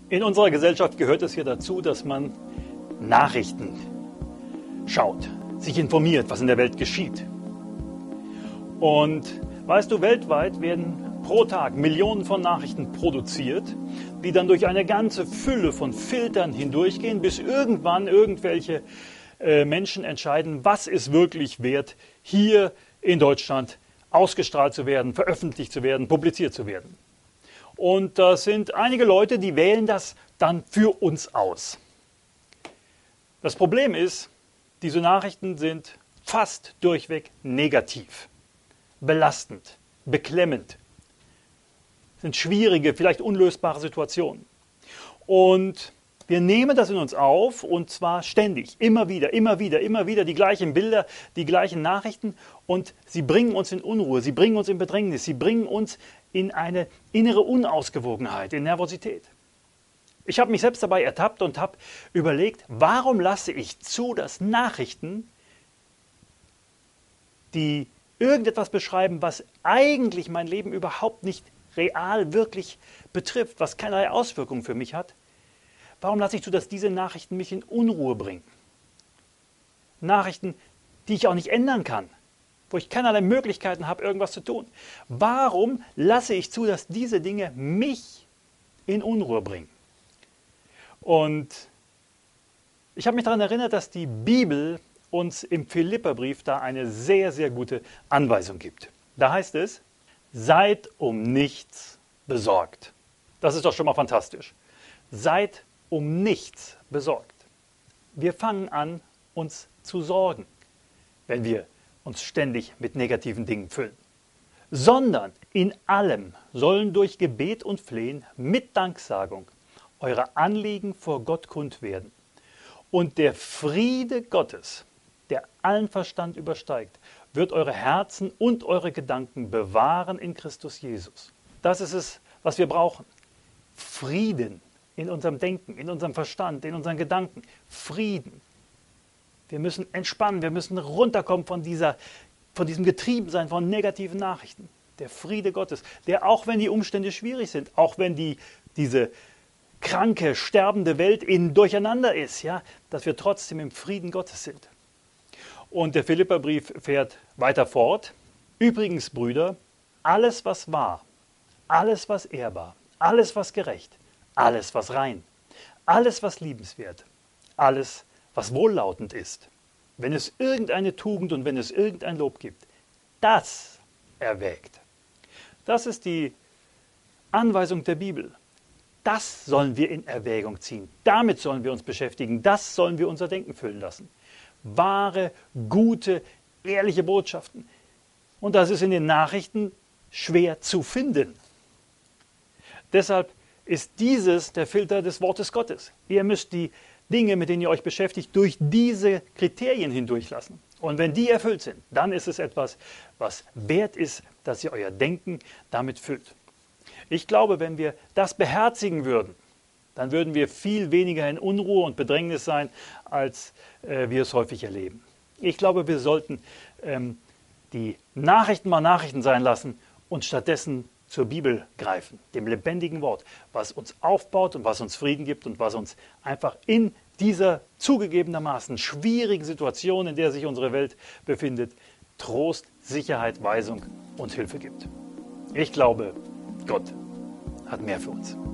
In unserer Gesellschaft gehört es ja dazu, dass man Nachrichten schaut, sich informiert, was in der Welt geschieht. Und weißt du, weltweit werden pro Tag Millionen von Nachrichten produziert, die dann durch eine ganze Fülle von Filtern hindurchgehen, bis irgendwann irgendwelche Menschen entscheiden, was ist wirklich wert, hier in Deutschland ausgestrahlt zu werden, veröffentlicht zu werden, publiziert zu werden. Und das sind einige Leute, die wählen das dann für uns aus. Das Problem ist, diese Nachrichten sind fast durchweg negativ, belastend, beklemmend, sind schwierige, vielleicht unlösbare Situationen. Und wir nehmen das in uns auf, und zwar ständig, immer wieder die gleichen Bilder, die gleichen Nachrichten, und sie bringen uns in Unruhe, sie bringen uns in Bedrängnis, sie bringen uns in eine innere Unausgewogenheit, in Nervosität. Ich habe mich selbst dabei ertappt und habe überlegt, warum lasse ich zu, dass Nachrichten, die irgendetwas beschreiben, was eigentlich mein Leben überhaupt nicht real wirklich betrifft, was keinerlei Auswirkungen für mich hat, warum lasse ich zu, dass diese Nachrichten mich in Unruhe bringen? Nachrichten, die ich auch nicht ändern kann, wo ich keinerlei Möglichkeiten habe, irgendwas zu tun. Warum lasse ich zu, dass diese Dinge mich in Unruhe bringen? Und ich habe mich daran erinnert, dass die Bibel uns im Philipperbrief da eine sehr, sehr gute Anweisung gibt. Da heißt es: Seid um nichts besorgt. Das ist doch schon mal fantastisch. Seid um nichts besorgt. Wir fangen an, uns zu sorgen, wenn wir uns ständig mit negativen Dingen füllen. Sondern in allem sollen durch Gebet und Flehen mit Danksagung eure Anliegen vor Gott kund werden. Und der Friede Gottes, der allen Verstand übersteigt, wird eure Herzen und eure Gedanken bewahren in Christus Jesus. Das ist es, was wir brauchen. Frieden in unserem Denken, in unserem Verstand, in unseren Gedanken. Frieden. Wir müssen entspannen, wir müssen runterkommen von diesem Getriebensein von negativen Nachrichten. Der Friede Gottes, der, auch wenn die Umstände schwierig sind, auch wenn diese kranke, sterbende Welt in Durcheinander ist, ja, dass wir trotzdem im Frieden Gottes sind. Und der Philipperbrief fährt weiter fort. Übrigens, Brüder, alles, was wahr, alles, was ehrbar, alles, was gerecht, alles, was rein, alles, was liebenswert, alles, was wohllautend ist, wenn es irgendeine Tugend und wenn es irgendein Lob gibt, das erwägt. Das ist die Anweisung der Bibel. Das sollen wir in Erwägung ziehen. Damit sollen wir uns beschäftigen. Das sollen wir unser Denken füllen lassen. Wahre, gute, ehrliche Botschaften. Und das ist in den Nachrichten schwer zu finden. Deshalb ist dieses der Filter des Wortes Gottes. Ihr müsst die Dinge, mit denen ihr euch beschäftigt, durch diese Kriterien hindurchlassen. Und wenn die erfüllt sind, dann ist es etwas, was wert ist, dass ihr euer Denken damit füllt. Ich glaube, wenn wir das beherzigen würden, dann würden wir viel weniger in Unruhe und Bedrängnis sein, als wir es häufig erleben. Ich glaube, wir sollten die Nachrichten mal Nachrichten sein lassen und stattdessen zur Bibel greifen, dem lebendigen Wort, was uns aufbaut und was uns Frieden gibt und was uns einfach in dieser zugegebenermaßen schwierigen Situation, in der sich unsere Welt befindet, Trost, Sicherheit, Weisung und Hilfe gibt. Ich glaube, Gott hat mehr für uns.